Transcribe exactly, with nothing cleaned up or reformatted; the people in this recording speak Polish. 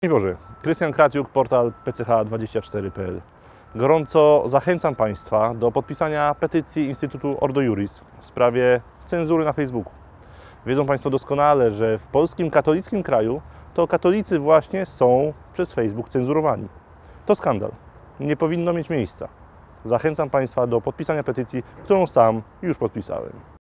Dzień Boże, Krystian Kratiuk, portal P C H dwadzieścia cztery kropka p l. Gorąco zachęcam Państwa do podpisania petycji Instytutu Ordo Iuris w sprawie cenzury na Facebooku. Wiedzą Państwo doskonale, że w polskim katolickim kraju to katolicy właśnie są przez Facebook cenzurowani. To skandal. Nie powinno mieć miejsca. Zachęcam Państwa do podpisania petycji, którą sam już podpisałem.